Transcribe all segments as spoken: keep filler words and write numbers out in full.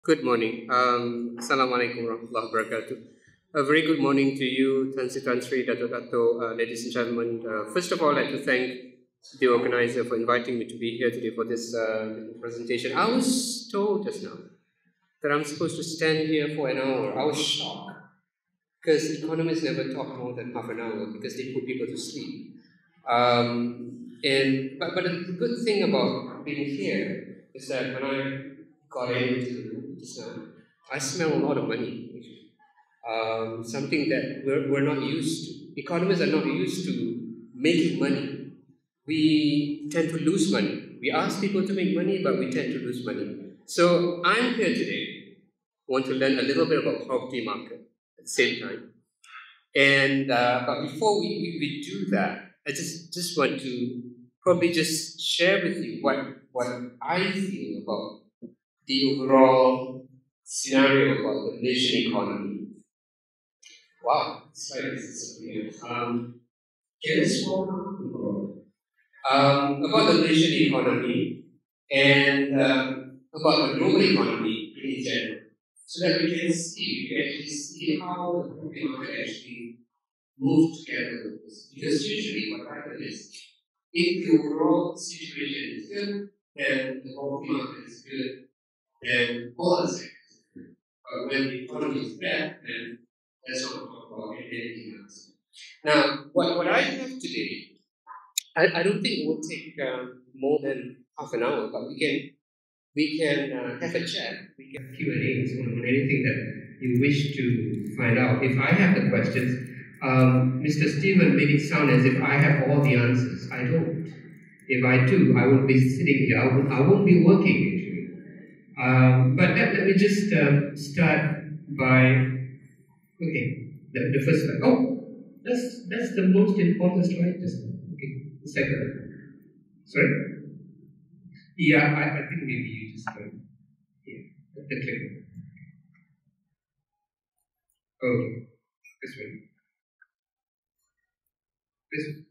Good morning. Um, Assalamualaikum warahmatullahi wabarakatuh. A very good morning to you, Tan Sri Tan Sri, Dato Dato, uh, ladies and gentlemen. Uh, first of all, I'd like to thank the organizer for inviting me to be here today for this uh, presentation. I was told just now that I'm supposed to stand here for an hour. I was shocked because economists never talk more than half an hour because they put people to sleep. Um, and but, but the good thing about being here is that when I got into the room just now, I smell a lot of money. Um, something that we're, we're not used to. Economists are not used to making money. We tend to lose money. We ask people to make money, but we tend to lose money. So I'm here today, want to learn a little bit about property market at the same time. And uh, but before we, we, we do that, I just just want to probably just share with you what what I feel about the overall scenario about the Malaysian economy. Wow, it's like this is weird. Um, can I scroll down? Um, about the Malaysian economy and um, about the global economy in general, so that we can see, we can actually see how the property market actually move together with this. Because usually what happens is, if the overall situation is good, then the property market is good, then all the sectors are good. But when the economy is bad, then let's not talk about anything else. Now, what, what I have today, I, I don't think it will take um, more than half an hour, but we can we can uh, have a chat. We can Q and A's on, on anything that you wish to find out. If I have the questions, um, Mister Stephen made it sound as if I have all the answers. I don't. If I do, I won't be sitting here. I won't, I won't be working actually. Um, but let, let me just uh, start by okay. The, the first slide. Oh, that's that's the most important slide. Just okay. The second. Sorry. Yeah, I, I think maybe you just uh, yeah. The click. Okay. This one. This one.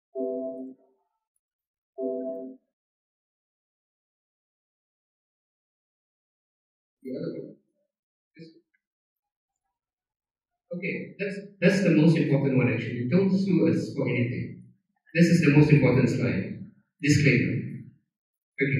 The other one. This one. Okay, that's that's the most important one actually. Don't sue us for anything. This is the most important slide. Disclaimer. Okay.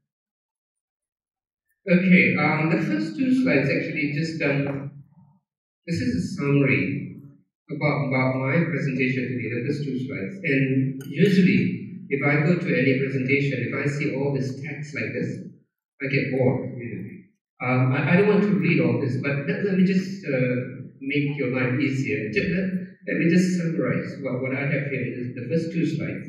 Okay. Um, the first two slides actually just um, this is a summary about about my presentation today. The first two slides, and usually if I go to any presentation, if I see all this text like this, I get bored. You know. Um, I, I don't want to read all this, but let, let me just uh, make your life easier. Just, let, let me just summarize what, what I have here in the first two slides.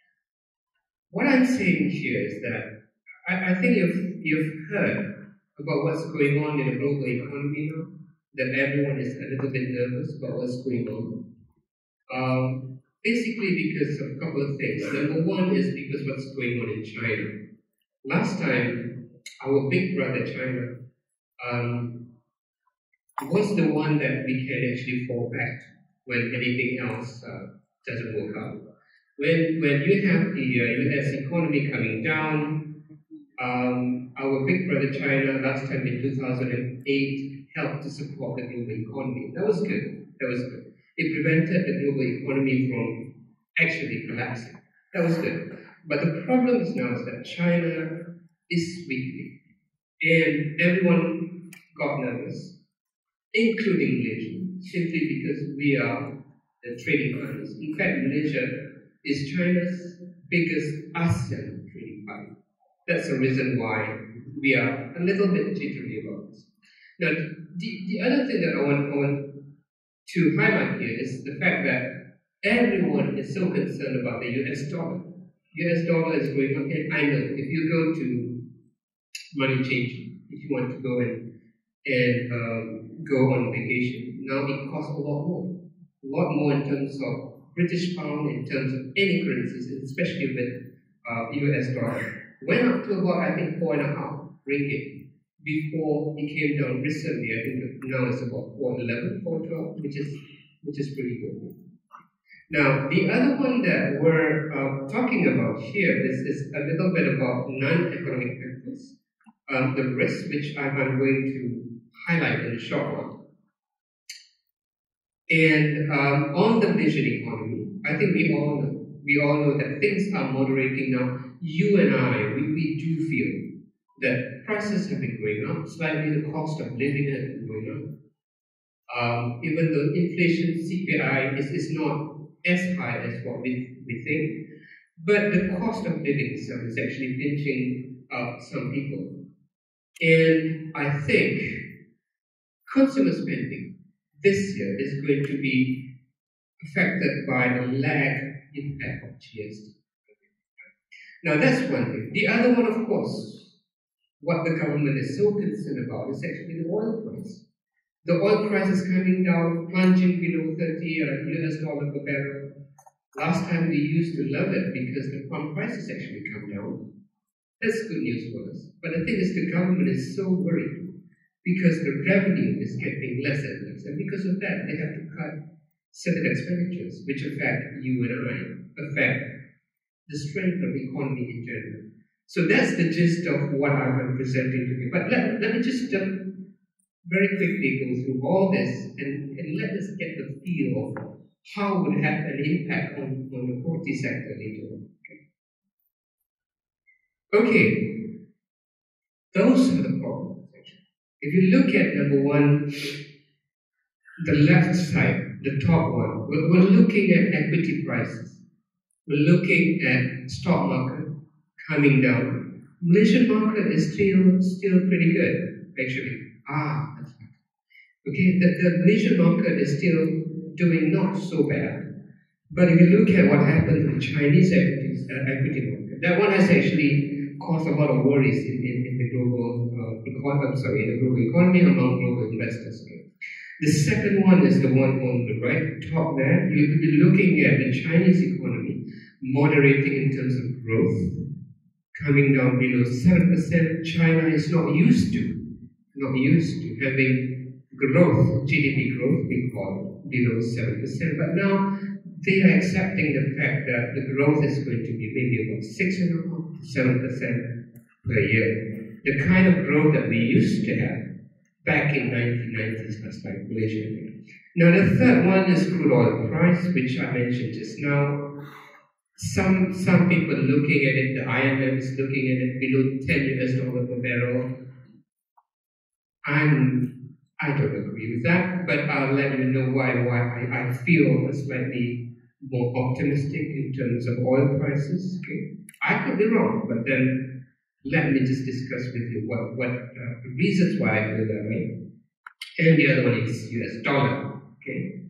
What I'm saying here is that I, I think you've, you've heard about what's going on in the global economy now, that everyone is a little bit nervous about what's going on. Um, basically because of a couple of things. Number one is because what's going on in China. Last time, our big brother China um, was the one that we can actually fall back to when anything else uh, doesn't work out. When, when you have the uh, U S economy coming down, um, our big brother China last time in two thousand eight helped to support the global economy. That was good. That was good. It prevented the global economy from actually collapsing. That was good. But the problem is now is that China is weakening. And everyone got nervous, including Malaysia, simply because we are the trading partners. In fact, Malaysia is China's biggest ASEAN trading partner. That's the reason why we are a little bit jittery about this. Now, the, the other thing that I want, I want to highlight here is the fact that everyone is so concerned about the U S dollar. U S dollar is going up, and I know if you go to money changing, if you want to go and, and um, go on vacation, now it costs a lot more. A lot more in terms of British pound, in terms of any currencies, especially with uh, U S dollar. Went up to about, I think, four and a half ringgit before it came down recently. I think now it's about four eleven, four twelve, which is which is pretty good. Now, the other one that we're uh, talking about here is, is a little bit about non-economic factors. um, the risks, which I'm, I'm going to highlight in a short while. And um, on the Malaysian economy, I think we all know, we all know that things are moderating now. You and I, we, we do feel that prices have been going up, slightly the cost of living has been going up. Um, even though inflation, C P I, is, is not as high as what we, we think, but the cost of living itself is actually pinching up some people. And I think consumer spending this year is going to be affected by the lag impact of G S T. Now that's one thing. The other one, of course, what the government is so concerned about is actually the oil price. The oil price is coming down, plunging below thirty U S dollar per barrel. Last time we used to love it because the pump prices actually come down. That's good news for us. But the thing is, the government is so worried because the revenue is getting less and less. And because of that, they have to cut certain expenditures, which affect you and I, affect the strength of the economy in general. So that's the gist of what I'm presenting to you. But let, let me just um, very quickly go through all this and, and let us get the feel of how it would have an impact on, on the property sector later on. Okay. okay, those are the problems. If you look at number one, the left side, the top one, we're, we're looking at equity prices. We're looking at stock market coming down. Malaysian market is still still pretty good, actually. Ah, that's right. Okay, the, the Malaysian market is still doing not so bad. But if you look at what happened to the Chinese equities, uh, equity market, that one has actually caused a lot of worries in, in, in the global uh, economy, sorry, in the global economy among global investors. Okay. The second one is the one on the right top there. You'll be looking at the Chinese economy moderating in terms of growth, coming down below seven percent. China is not used to, not used to having growth, G D P growth, we call it, below seven percent. But now they are accepting the fact that the growth is going to be maybe about six point five to seven percent per year. The kind of growth that we used to have back in nineteen nineties, that's like Malaysia. Now the third one is crude oil price, which I mentioned just now. Some some people looking at it, the I M F is looking at it below ten U S dollar per barrel. I'm I don't agree with that, but I'll let you know why why I, I feel slightly more optimistic in terms of oil prices. Okay, I could be wrong, but then let me just discuss with you what what uh, the reasons why I feel that way. And the other one is U S dollar. Okay.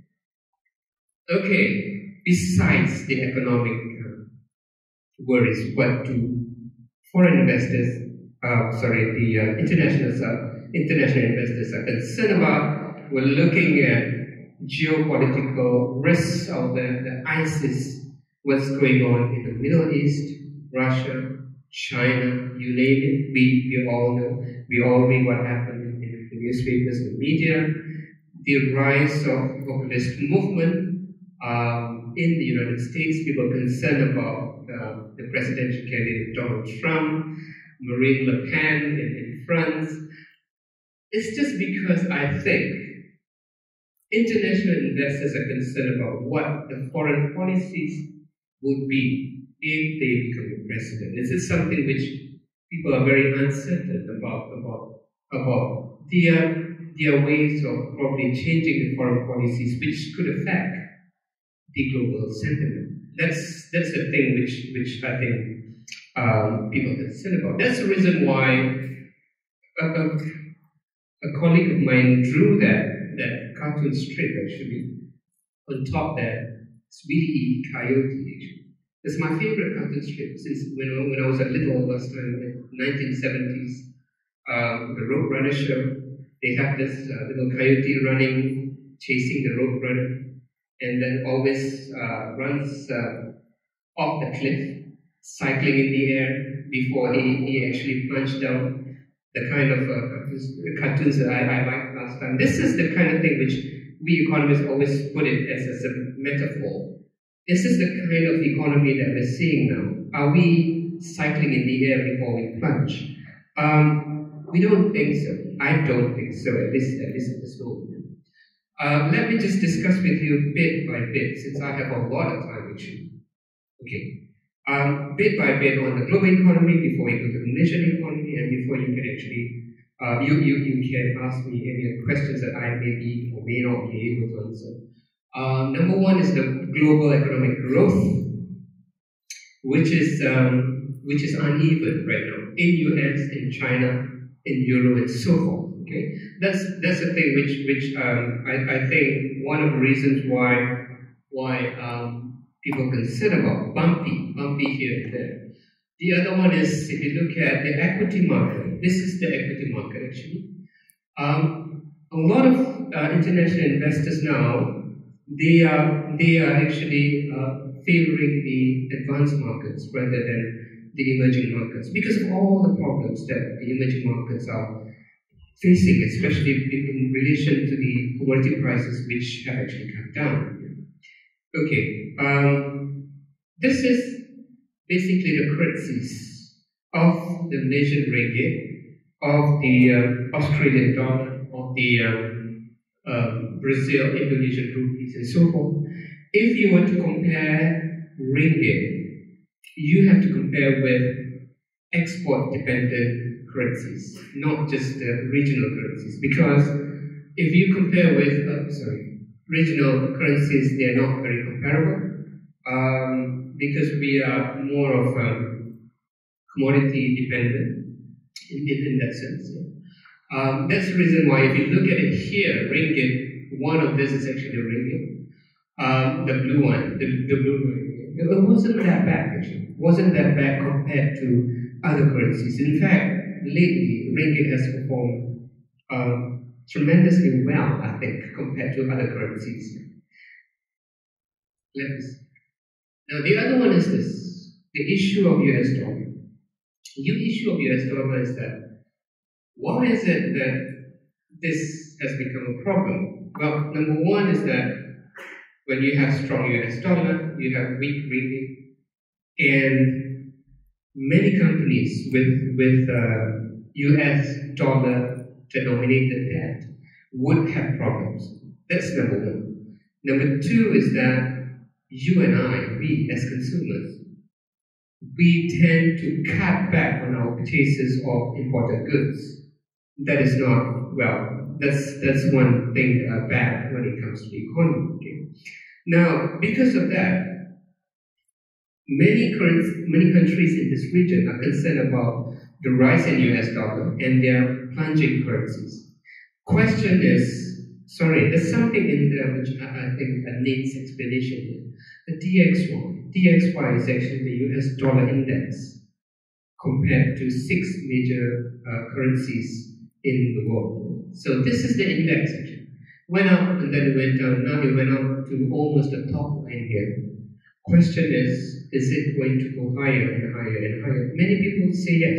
Okay. Besides the economic uh, worries, what do foreign investors, uh, sorry, the uh, international uh, international investors are concerned about? We're looking at geopolitical risks of the, the ISIS, what's going on in the Middle East, Russia, China, you name it. We we all know. We all read what happened in the newspapers, the media. The rise of populist movement. Um, in the United States, people are concerned about uh, the presidential candidate Donald Trump, Marine Le Pen in, in France. It's just because I think international investors are concerned about what the foreign policies would be if they become the president. This is something which people are very uncertain about, about, about their, their ways of probably changing the foreign policies, which could affect the global sentiment. That's that's the thing which which I think um, people are concerned about. That's the reason why a, a, a colleague of mine drew that that cartoon strip actually on top there. Speedy Coyote actually. It's my favorite cartoon strip since when when I was a little last time in the nineteen seventies. Um, the Roadrunner show. They have this uh, little coyote running, chasing the Roadrunner. And then always uh, runs uh, off the cliff, cycling in the air before he, he actually plunged down. The kind of uh, cartoons that I, I liked last time. This is the kind of thing which we economists always put it as, as a metaphor. This is the kind of economy that we're seeing now. Are we cycling in the air before we plunge? Um, we don't think so. I don't think so, at least, at least at this moment. Uh, let me just discuss with you bit by bit, since I have a lot of time with you. Okay. Um, bit by bit on the global economy before we go to the Malaysian economy, and before you can actually, uh, you, you, you can ask me any questions that I may be or may not be able to answer. Um, number one is the global economic growth, which is um, which is uneven right now in U S, in China, in Euro, and so forth. Okay, that's that's the thing which which um, I, I think one of the reasons why why um, people consider about bumpy bumpy here and there. The other one is, if you look at the equity market. This is the equity market actually. Um, a lot of uh, international investors now, they are they are actually uh, favoring the advanced markets rather than the emerging markets because of all the problems that the emerging markets are facing, especially in, in relation to the commodity prices, which have actually come down. Okay, um, this is basically the currencies of the Malaysian ringgit, of the uh, Australian dollar, of the um, um, Brazil, Indonesian rupees, and so forth. If you were to compare ringgit, you have to compare with export-dependent currencies, not just the regional currencies. Because if you compare with, uh, sorry, regional currencies, they are not very comparable um, because we are more of um, commodity-dependent in, in, in that sense. Yeah. Um, that's the reason why, if you look at it here, ringgit, one of this is actually ringgit. Um, the blue one, the, the blue one, it wasn't that bad actually. It wasn't that bad compared to other currencies. In fact, lately, ringgit has performed um, tremendously well, I think, compared to other currencies. Let us. Now, the other one is this, the issue of U S dollar. The issue of U S dollar is that, why is it that this has become a problem? Well, number one is that when you have strong U S dollar, you have weak ringgit, and many companies with, with uh, U S dollar denominated debt would have problems. That's number one. Number two is that you and I, we as consumers, we tend to cut back on our purchases of imported goods. That is not, well, that's that's one thing uh, bad when it comes to the economy. Okay? Now, because of that, many, many countries in this region are concerned about the rise in U S dollar and their plunging currencies. Question is, sorry, there's something in there which I, I think uh, needs explanation here. The D X Y. D X Y is actually the U S dollar index compared to six major uh, currencies in the world. So this is the index actually. Went up and then it went down. Now it went up to almost the top line here. Question is, is it going to go higher and higher and higher? Many people say yes,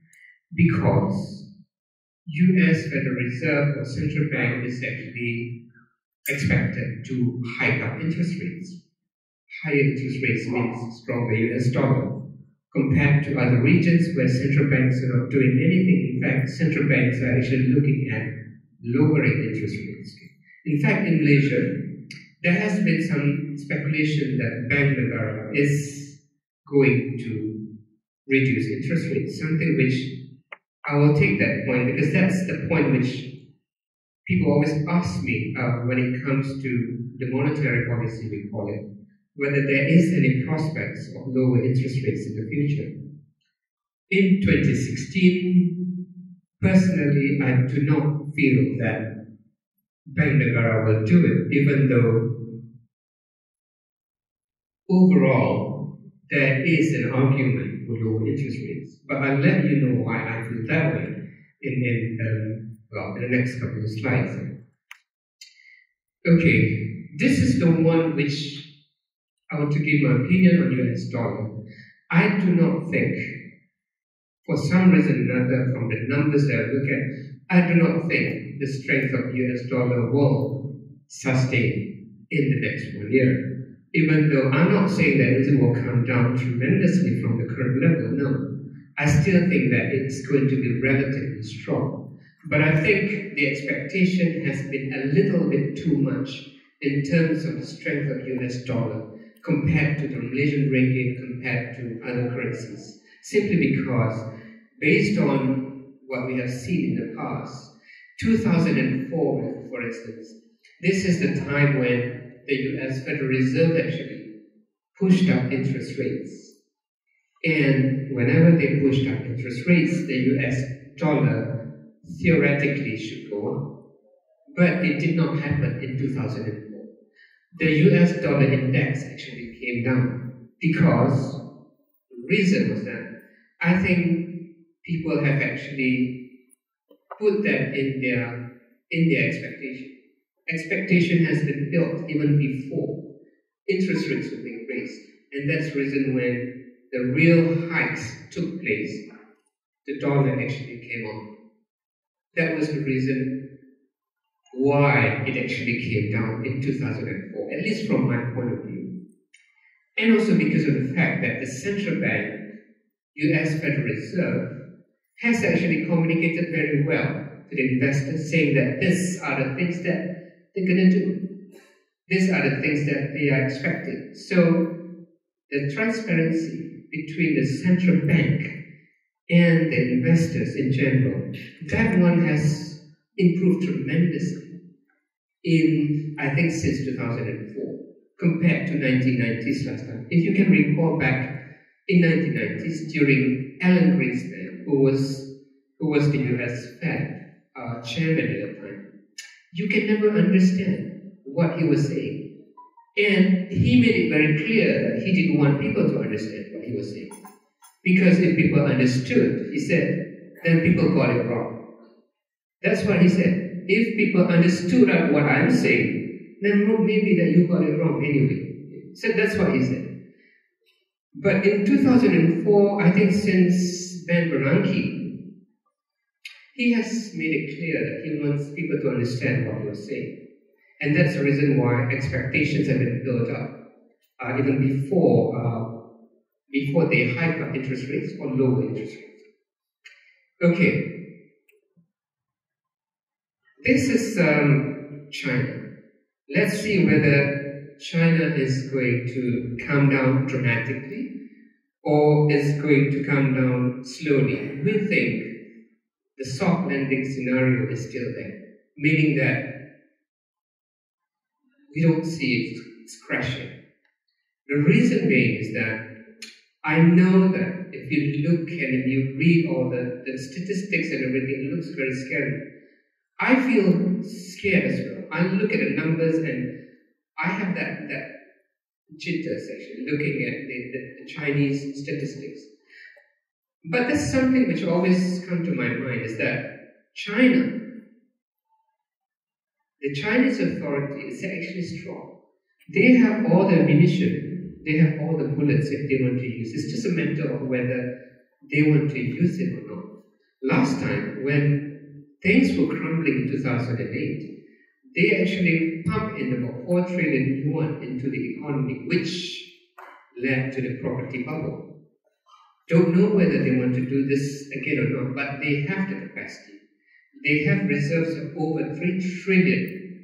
because U S Federal Reserve or Central Bank is actually expected to hike up interest rates. Higher interest rates means stronger U S dollar compared to other regions where central banks are not doing anything. In fact, central banks are actually looking at lowering interest rates. In fact, in Malaysia, there has been some speculation that Bank Negara is going to reduce interest rates, something which I will take that point because that's the point which people always ask me uh, when it comes to the monetary policy, we call it, whether there is any prospects of lower interest rates in the future. In twenty sixteen, personally, I do not feel that Bank Negara will do it, even though overall there is an argument for lower interest rates. But I'll let you know why I feel that way in, in, um, well, in the next couple of slides. Okay, this is the one which I want to give my opinion on U S dollar. I do not think, for some reason or another, from the numbers that I look at, I do not think the strength of U S dollar will sustain in the next one year. Even though I'm not saying that it will come down tremendously from the current level, no. I still think that it's going to be relatively strong. But I think the expectation has been a little bit too much in terms of the strength of U S dollar compared to the Malaysian ringgit, compared to other currencies. Simply because, based on what we have seen in the past, two thousand four, for instance, this is the time when the U S Federal Reserve actually pushed up interest rates. And whenever they pushed up interest rates, the U S dollar theoretically should go up. But it did not happen in two thousand four. The U S dollar index actually came down because the reason was that I think people have actually put that in their, in their expectation. Expectation has been built even before interest rates were being raised. And that's the reason when the real hikes took place, the dollar actually came on. That was the reason why it actually came down in two thousand four, at least from my point of view. And also because of the fact that the central bank, U S Federal Reserve, has actually communicated very well to the investors, saying that these are the things that they're going to do. These are the things that they are expecting. So the transparency between the central bank and the investors in general, that one has improved tremendously in, I think, since two thousand four, compared to nineteen nineties last time. If you can recall back in nineteen nineties, during Alan Greenspan, who was, who was the U S Fed uh, chairman at the time, you can never understand what he was saying. And he made it very clear that he didn't want people to understand what he was saying. Because if people understood, he said, then people got it wrong. That's what he said. If people understood what I'm saying, then maybe that you got it wrong anyway. So that's what he said. But in two thousand four, I think since Ben Bernanke, he has made it clear that he wants people to understand what he was saying. And that's the reason why expectations have been built up, uh, even before, uh, before they hike up interest rates or lower interest rates. Okay. This is um, China. Let's see whether China is going to come down dramatically or is going to come down slowly. We think the soft landing scenario is still there, meaning that we don't see it, it's crashing. The reason being is that I know that if you look and if you read all the, the statistics and everything, it looks very scary. I feel scared as well. I look at the numbers and I have that, that jitters actually, looking at the, the, the Chinese statistics. But there's something which always comes to my mind is that China, the Chinese authority is actually strong. They have all the ammunition, they have all the bullets if they want to use. It's just a matter of whether they want to use it or not. Last time, when things were crumbling in two thousand eight, they actually pumped in about four trillion yuan into the economy, which led to the property bubble. Don't know whether they want to do this again or not, but they have the capacity. They have reserves of over three trillion.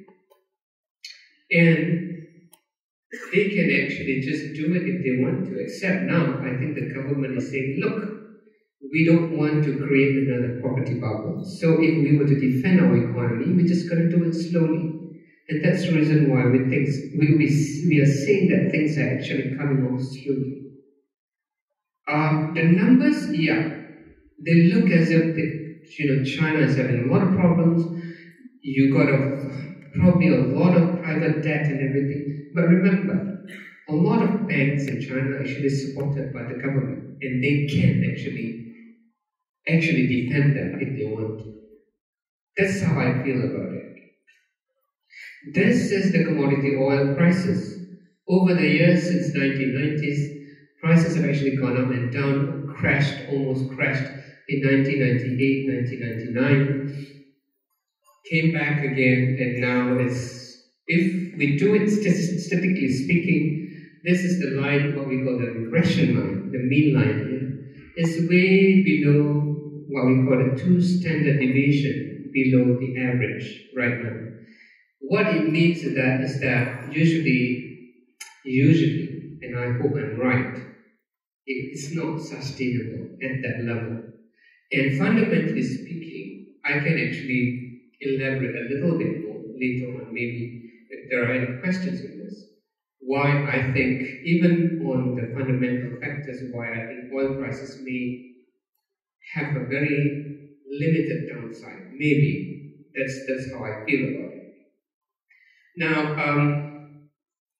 And they can actually just do it if they want to. Except now, I think the government is saying, look, we don't want to create another property bubble. So if we were to defend our economy, we're just going to do it slowly. And that's the reason why we think we, we, we are seeing that things are actually coming off slowly. Um, the numbers, yeah, they look as if the You know, China is having a lot of problems. You got a, probably a lot of private debt and everything. But remember, a lot of banks in China are actually supported by the government, and they can actually actually defend them if they want to. That's how I feel about it. This is the commodity oil prices. Over the years since nineteen nineties, prices have actually gone up and down, crashed, almost crashed. In nineteen ninety-eight, nineteen ninety-nine, came back again, and now it's, if we do it statistically speaking, this is the line, what we call the regression line, the mean line here. is way below what we call a two standard deviation below the average right now. What it means is that, is that usually, usually, and I hope I'm right, it's not sustainable at that level. And fundamentally speaking, I can actually elaborate a little bit more later on, maybe if there are any questions on this. Why I think, even on the fundamental factors, why I think oil prices may have a very limited downside. Maybe that's that's how I feel about it. Now, um,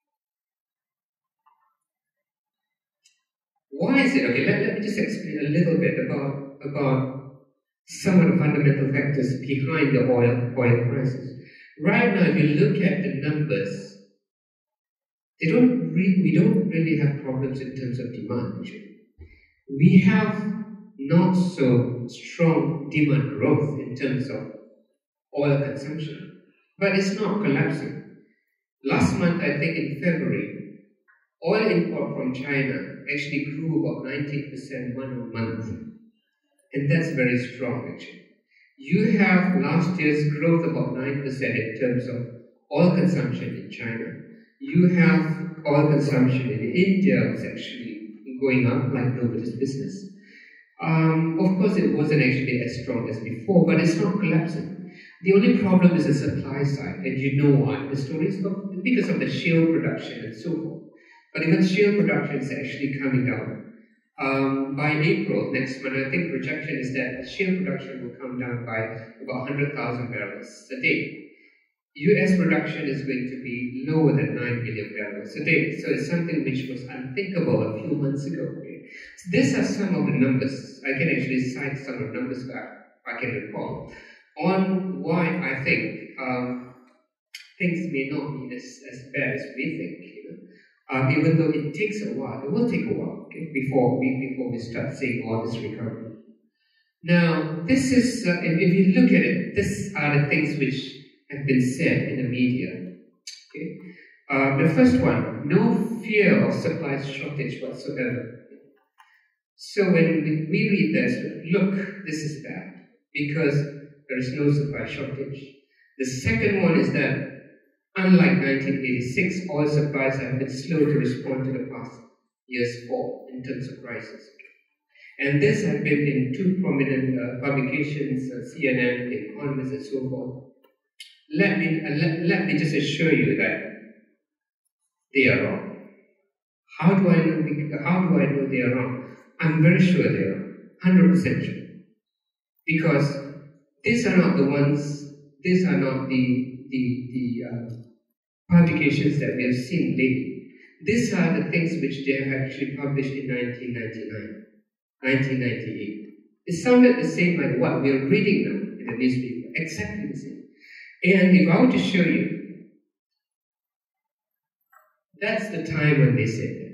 why is it? Okay, let, let me just explain a little bit about about some of the fundamental factors behind the oil oil prices. Right now, if you look at the numbers, they don't really, we don't really have problems in terms of demand. Actually, we have not so strong demand growth in terms of oil consumption, but it's not collapsing. Last month, I think in February, oil import from China actually grew about nineteen percent one month, and that's very strong actually. You have last year's growth about nine percent in terms of oil consumption in China. You have oil consumption in India was actually going up like nobody's business. Um, of course, it wasn't actually as strong as before, but it's not collapsing. The only problem is the supply side, and you know why. The story is because of the shale production and so forth. But even shale production is actually coming down. Um, by April next month, I think projection is that shale production will come down by about one hundred thousand barrels a day. U S production is going to be lower than nine million barrels a day. So it's something which was unthinkable a few months ago. Okay? So these are some of the numbers. I can actually cite some of the numbers back, I can recall, on why I think um, things may not be as, as bad as we think. You know? um, even though it takes a while, it will take a while okay, before, we, before we start seeing all this recovery. Now, this is, uh, if, if you look at it, these are the things which have been said in the media. Okay, uh, the first one: no fear of supply shortage whatsoever. So when we read this, look, this is bad because there is no supply shortage. The second one is that, unlike nineteen eighty-six, oil supplies have been slow to respond to the past year's fall in terms of prices. And this has been in two prominent uh, publications, uh, C N N, The Economist, and so forth. Let me, uh, let, let me just assure you that they are wrong. How do I know, how do I know they are wrong? I'm very sure they are wrong, one hundred percent sure. Because these are not the ones, these are not the, the, the uh, publications that we have seen lately. These are the things which they have actually published in nineteen ninety-nine, nineteen ninety-eight. It sounded the same like what we are reading now in the newspaper, exactly the same. And if I were to show you, that's the time when they said that.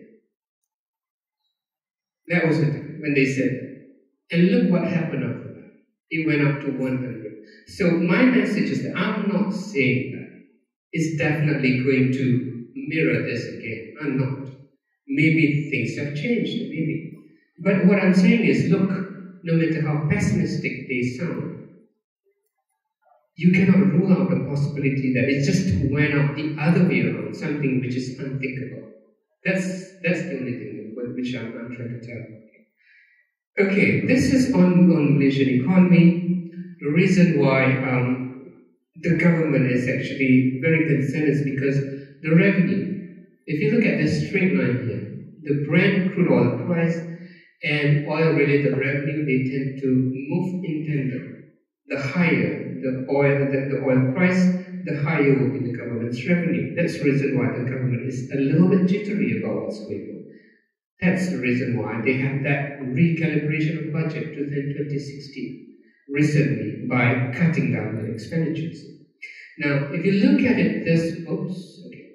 That was the time when they said that. And look what happened after that. It went up to one hundred. So my message is that I'm not saying that it's definitely going to mirror this again. I'm not. Maybe things have changed, maybe. But what I'm saying is, look, no matter how pessimistic they sound, you cannot rule out the possibility that it just went up the other way around, something which is unthinkable. That's that's the only thing which I'm, I'm trying to tell you. Okay, this is on, on Malaysian economy. The reason why um, the government is actually very concerned is because the revenue. If you look at this straight line here, the Brent crude oil price and oil-related revenue, they tend to move in tandem. The higher the oil, the, the oil price, the higher will be the government's revenue. That's the reason why the government is a little bit jittery about what's going on. That's the reason why they have that recalibration of budget to twenty sixteen recently by cutting down their expenditures. Now, if you look at it, this, oops, okay,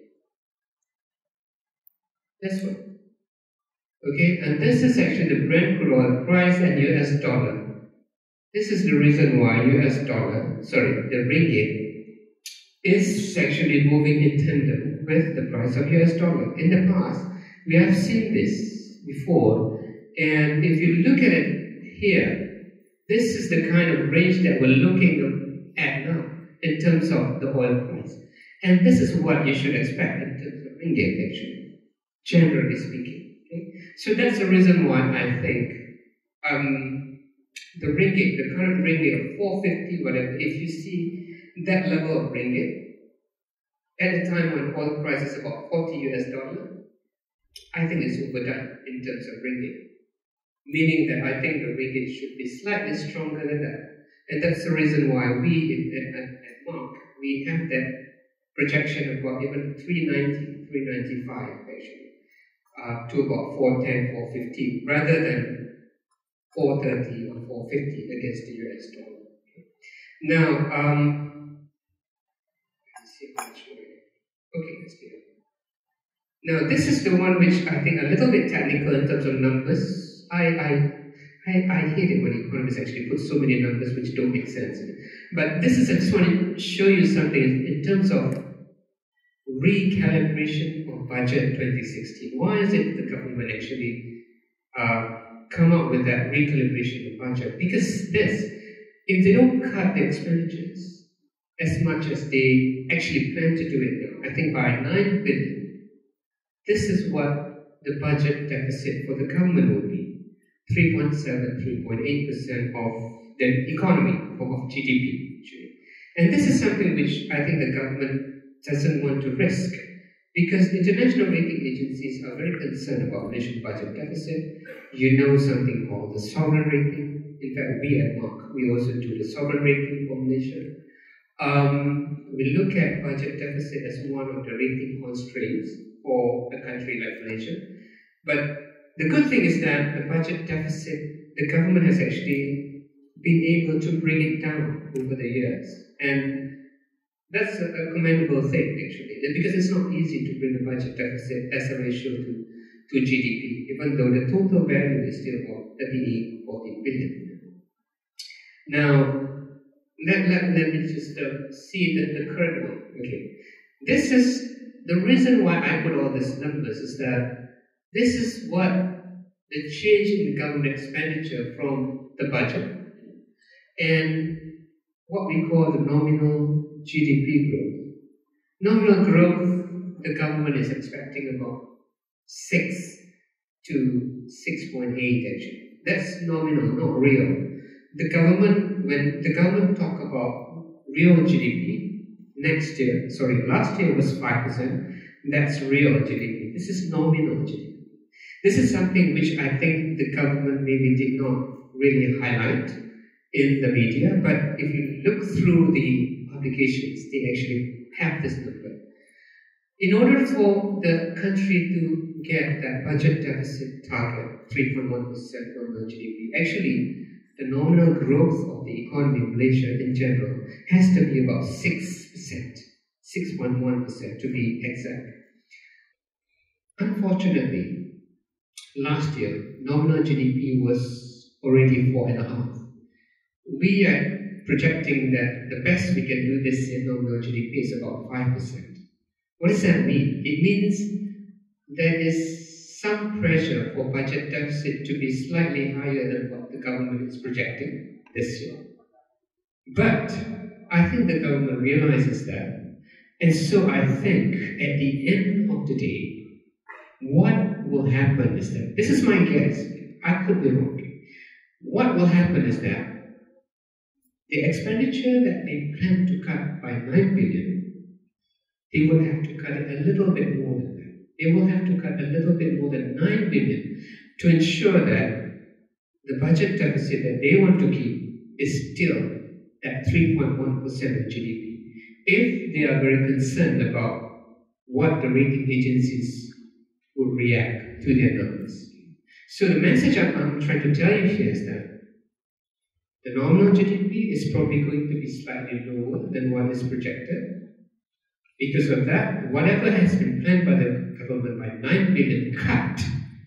this one, okay, and this is actually the Brent crude oil price and U S dollar. This is the reason why U S dollar, sorry, the ringgit, is actually moving in tandem with the price of U S dollar. In the past, we have seen this before, And if you look at it here, this is the kind of range that we're looking at now in terms of the oil price. And this is what you should expect in terms of ringgit, actually, generally speaking. Okay? So that's the reason why I think um, the ringgit, the current ringgit of four fifty, whatever, if you see that level of ringgit, at a time when oil price is about forty U S dollar, I think it's overdone in terms of ringgit. Meaning that I think the ringgit should be slightly stronger than that. And that's the reason why we in, at, at Mark, we have that projection of about even three ninety, three ninety-five actually, uh, to about four ten, four fifteen, rather than four thirty or four fifty against the U S dollar. Now, um, let's see how much more. Okay, let's do it. Now, this is the one which I think a little bit technical in terms of numbers. I, I, I, I hate it when economists actually put so many numbers which don't make sense. But this is, I just want to show you something in terms of recalibration of budget twenty sixteen. Why is it the government actually uh, come up with that recalibration of budget? Because this, if they don't cut the expenditures as much as they actually plan to do it now, I think by nine billion, this is what the budget deficit for the government will be. three point seven, three point eight percent of the economy, of G D P, actually. And this is something which I think the government doesn't want to risk, because international rating agencies are very concerned about Malaysian budget deficit. You know something called the sovereign rating. In fact, we at Mark, we also do the sovereign rating for Malaysia. Um, we look at budget deficit as one of the rating constraints for a country like Malaysia. But the good thing is that the budget deficit, the government has actually been able to bring it down over the years. And that's a, a commendable thing, actually, because it's not easy to bring the budget deficit as a ratio to, to G D P, even though the total value is still about thirty-eight, forty billion. Now, let, let, let me just uh, see the, the current one. Okay. This is the reason why I put all these numbers is that this is what the change in government expenditure from the budget and what we call the nominal G D P growth. Nominal growth, the government is expecting about six to six point eight actually. That's nominal, not real. The government, when the government talk about real G D P next year, sorry, last year was five percent, that's real G D P. This is nominal G D P. This is something which I think the government maybe did not really highlight in the media, but if you look through the publications, they actually have this number. In order for the country to get that budget deficit target, three point one percent nominal G D P, actually the nominal growth of the economy in Malaysia in general has to be about six percent, six point one percent to be exact. Unfortunately, last year, nominal G D P was already four and a half. We are projecting that the best we can do this year, nominal G D P is about five percent. What does that mean? It means there is some pressure for budget deficit to be slightly higher than what the government is projecting this year. But I think the government realizes that, and so I think at the end of the day, what will happen is that, this is my guess, I could be wrong. What will happen is that the expenditure that they plan to cut by nine billion, they will have to cut it a little bit more than that. They will have to cut a little bit more than nine billion to ensure that the budget deficit that they want to keep is still at three point one percent of G D P. If they are very concerned about what the rating agencies will react to their numbers. So the message I'm trying to tell you here is that the nominal G D P is probably going to be slightly lower than what is projected. Because of that, whatever has been planned by the government by nine billion cut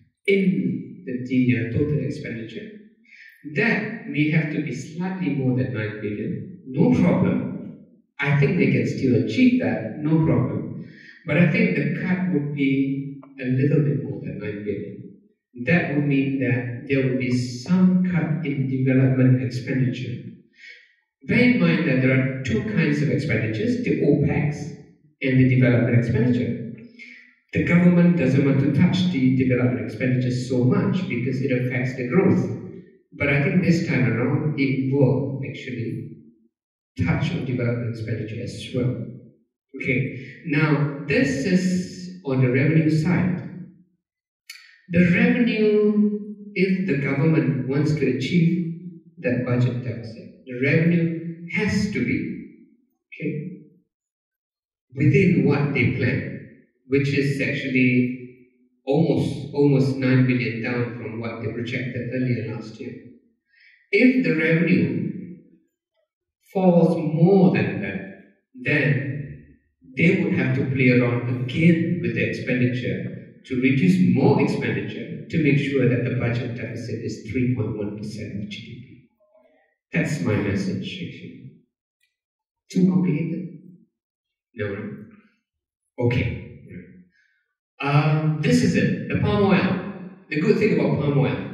in the, the uh, total expenditure, that may have to be slightly more than nine billion. No problem. I think they can still achieve that, no problem. But I think the cut would be a little bit more than nine billion. that would mean that there will be some cut in development expenditure. Bear in mind that there are two kinds of expenditures, the OPEX and the development expenditure. The government doesn't want to touch the development expenditure so much because it affects the growth. But I think this time around, it will actually touch on development expenditure as well. Okay, now this is on the revenue side. The revenue, if the government wants to achieve that budget deficit, the revenue has to be, okay, within what they plan, which is actually almost almost nine billion down from what they projected earlier last year. If the revenue falls more than that, then they would have to play around again with the expenditure to reduce more expenditure to make sure that the budget deficit is three point one percent of G D P. That's my message, actually. Too complicated? No, right? Okay. Um, this is it, the palm oil. The good thing about palm oil.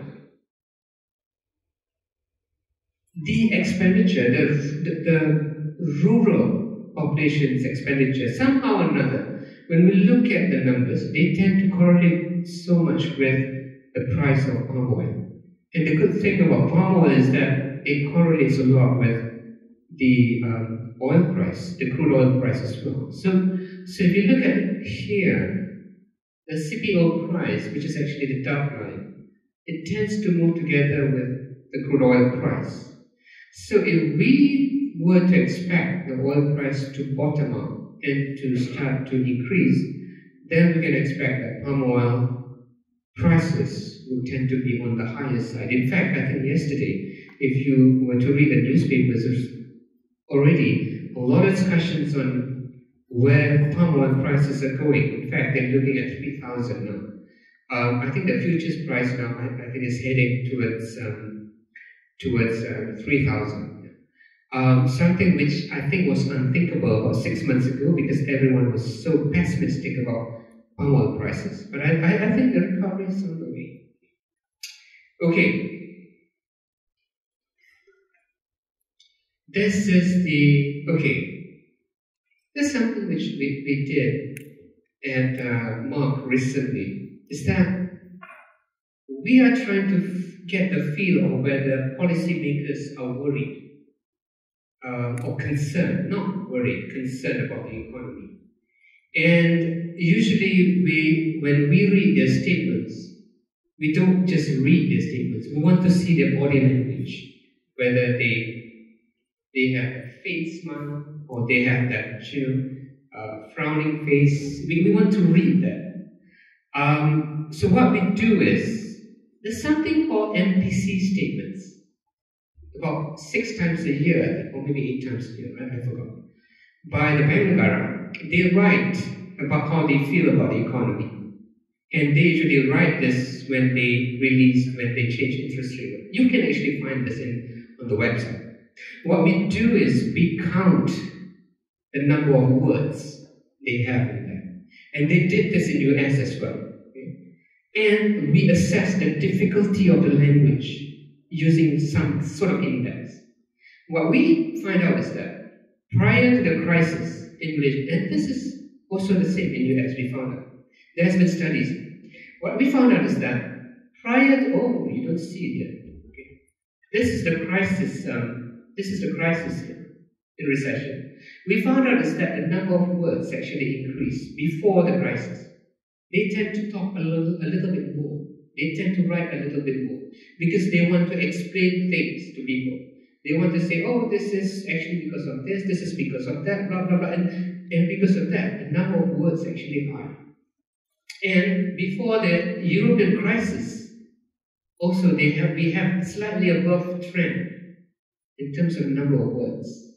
The expenditure, the, the, the rural population's expenditure, somehow or another, when we look at the numbers, they tend to correlate so much with the price of palm oil. And the good thing about palm oil is that it correlates a lot with the um, oil price, the crude oil price as well. So, so if you look at here, the C P O price, which is actually the dark line, it tends to move together with the crude oil price. So if we were to expect the oil price to bottom out and to start to increase, then we can expect that palm oil prices will tend to be on the higher side. In fact, I think yesterday, if you were to read the newspapers, there's already a lot of discussions on where palm oil prices are going. In fact, they're looking at three thousand now. Um, I think the futures price now, I, I think, is heading towards um, towards uh, three thousand. Um, something which I think was unthinkable about six months ago because everyone was so pessimistic about palm oil prices. But I, I, I think the recovery is on the way. Okay. This is the, okay. There's something which we, we did at uh, Mark recently, is that we are trying to f get the feel of whether policymakers are worried uh, or concerned, not worried, concerned about the economy. And usually we, when we read their statements, we don't just read their statements, we want to see their body language, whether they they have a faint smile or they have that chill, uh, frowning face. We, we want to read that. Um, so what we do is, there's something called M P C statements. About six times a year, I think, or maybe eight times a year, I, I forgot. By the Bank Negara, they write about how they feel about the economy. And they usually write this when they release, when they change interest rate. You can actually find this in, on the website. What we do is we count the number of words they have in there. And they did this in U S as well. Okay? And we assess the difficulty of the language using some sort of index. What we find out is that prior to the crisis in Malaysia, and this is also the same in U S, we found out. There has been studies. What we found out is that prior to, oh, you don't see it here. Okay. This is the crisis, um, this is the crisis here, in recession. We found out is that the number of words actually increased before the crisis. They tend to talk a little, a little bit more. They tend to write a little bit more because they want to explain things to people. They want to say, oh, this is actually because of this, this is because of that, blah, blah, blah. And, and because of that, the number of words actually high. And before the European crisis, also they have we have slightly above trend in terms of number of words.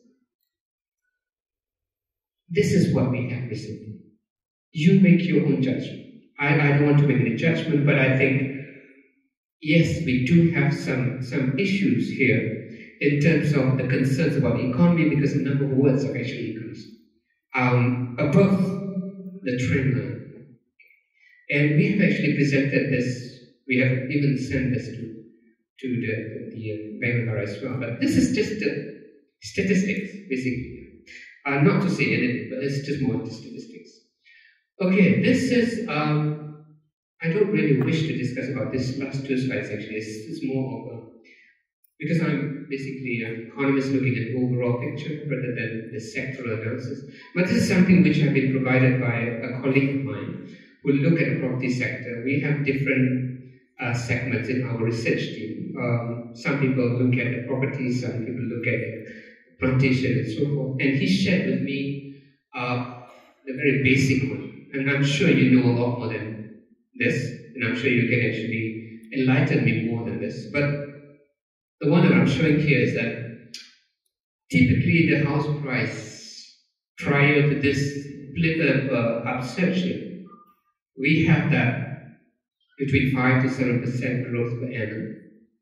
This is what we have recently. You make your own judgment. I, I don't want to make any judgment, but I think, yes, we do have some, some issues here in terms of the concerns about the economy because the number of words have actually increased um, above the trend line. And we have actually presented this We have even sent this to, to the, the, the Bangalore as well. But this is just the statistics, basically. Uh, not to say anything, but it's just more statistics. Okay, this is, um, I don't really wish to discuss about this last two slides actually. It's, it's more of a, because I'm basically an economist looking at the overall picture rather than the sectoral analysis. But this is something which have been provided by a colleague of mine who look at the property sector. We have different uh, segments in our research team. Um, some people look at the property, some people look at it plantation and so forth, and he shared with me uh, the very basic one, and I'm sure you know a lot more than this, and I'm sure you can actually enlighten me more than this, but the one that I'm showing here is that typically the house price prior to this split up uh, upsurge here, we have that between five to seven percent growth per annum.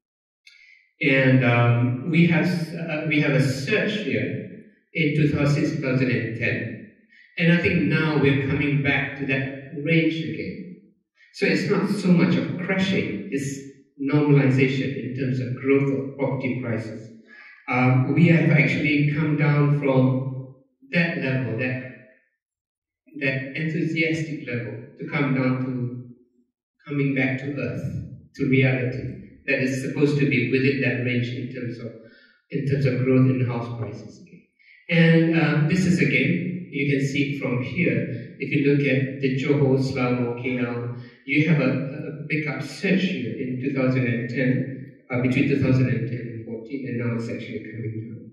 And um, we have uh, we have a surge here in two thousand ten, and I think now we're coming back to that range again. So it's not so much of crashing; it's normalization in terms of growth of property prices. Um, we have actually come down from that level, that that enthusiastic level, to come down to coming back to earth, to reality. That is supposed to be within that range in terms of in terms of growth in house prices. And um, this is again, you can see from here, if you look at the Johor, Selangor, K L, you have a, a big upsurge here in two thousand ten, uh, between two thousand ten and fourteen, and now it's actually coming down.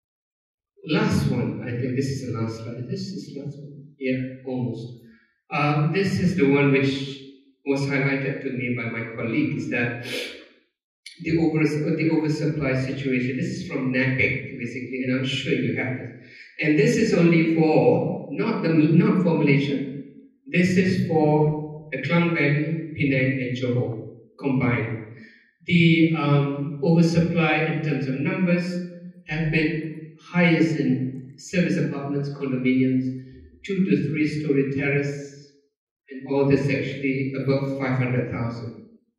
Last one, I think this is the last slide. This is the last one. Yeah, almost. Um, this is the one which was highlighted to me by my colleague, is that the over the oversupply situation. This is from NAPEC basically, and I'm sure you have this. And this is only for not the not for Malaysia. This is for the Klang Valley, Penang, and Johor combined. The um, oversupply in terms of numbers have been highest in service apartments, condominiums, two to three story terrace, and all this actually above five hundred thousand.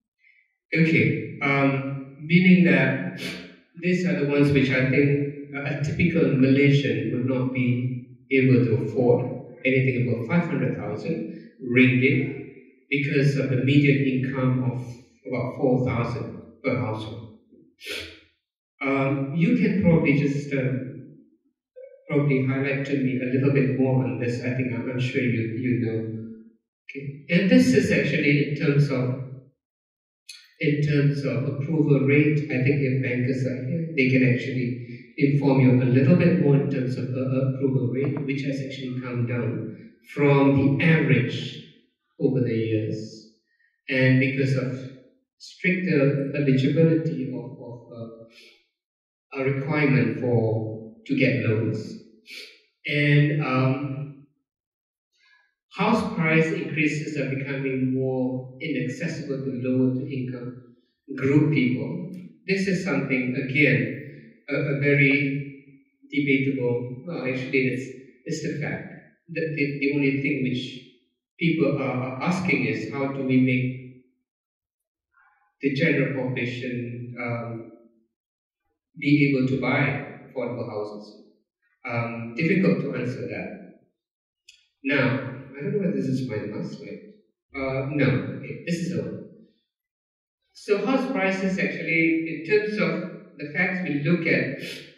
Okay, um, meaning that these are the ones which I think a typical Malaysian would not be able to afford anything above five hundred thousand ringgit because of the median income of about four thousand per household. Um, you can probably just um, probably highlight to me a little bit more on this. I think I'm, I'm sure you you know. Okay, and this is actually in terms of in terms of approval rate. I think if bankers are here, they can actually inform you a little bit more in terms of uh, approval rate, which has actually come down from the average over the years, and because of stricter eligibility of, of uh, a requirement for to get loans, and um, house price increases are becoming more inaccessible to lower to income group people. This is something again a, a very debatable. Well, actually, it's it's the fact that the, the only thing which people are asking is how do we make the general population um, be able to buy affordable houses? Um, difficult to answer that. Now, I don't know whether this is my last slide. Uh, no, okay, this is the one. So house prices actually, in terms of the facts, we look at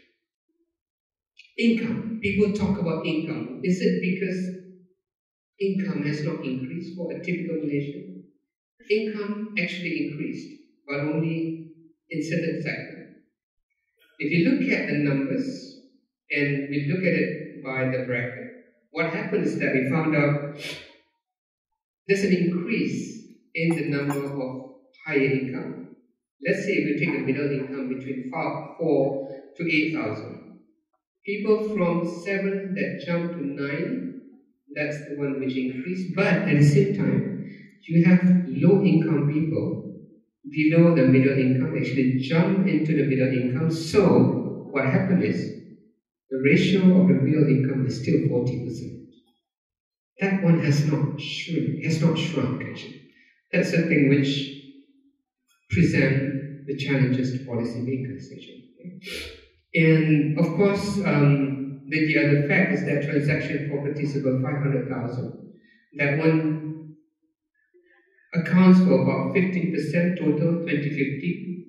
income. People talk about income. Is it because income has not increased for a typical Malaysian? Income actually increased, but only in certain segments. If you look at the numbers, and we look at it by the bracket, what happened is that we found out there's an increase in the number of higher income. Let's say if we take a middle income between four to eight thousand. People from seven that jump to nine, that's the one which increased. But at the same time, you have low income people below the middle income actually jump into the middle income. So what happened is the ratio of the real income is still forty percent. That one has not shrunk, has not shrunk actually. That's the thing which present the challenges to policymakers, actually. And of course, um, the, the other fact is that transaction properties above five hundred thousand, that one accounts for about fifteen percent total twenty fifty,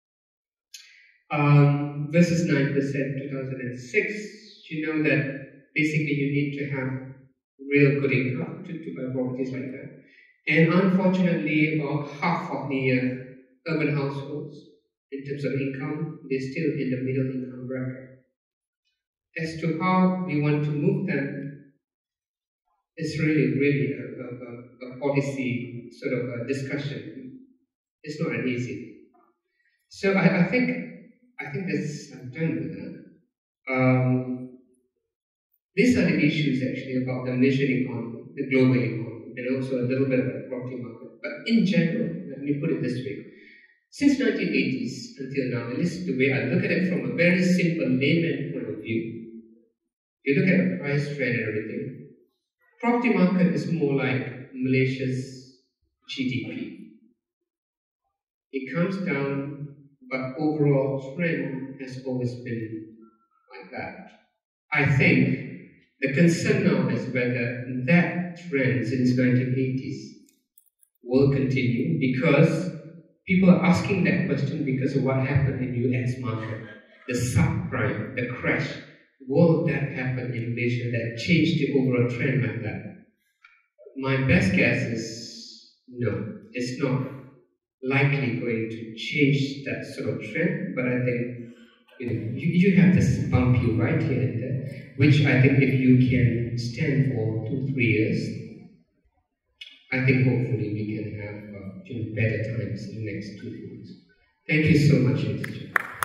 um, versus nine percent two thousand six. You know that basically you need to have real good income to, to buy properties like that. And unfortunately, about half of the uh, urban households, in terms of income, they're still in the middle income bracket. As to how we want to move them, it's really, really a, a, a policy sort of a discussion. It's not an easy. So I, I think I think that's I'm done with that. Um, these are the issues actually about the Malaysian economy, the global economy, and also a little bit about the property market. But in general, let me put it this way. Since nineteen eighties until now, at least the way I look at it from a very simple layman point of view, you look at the price trend and everything, property market is more like Malaysia's G D P. It comes down, but overall trend has always been like that. I think the concern now is whether that trend since nineteen eighties will continue, because people are asking that question because of what happened in U S market, the subprime, the crash. Will that happen in Malaysia that changed the overall trend like that? My best guess is no, it's not likely going to change that sort of trend, but I think you know, you, you have this bumpy right here and there, which I think if you can stand for two, three years, I think hopefully we can have uh, you know, better times in the next two years. Thank you so much, Mister Chair.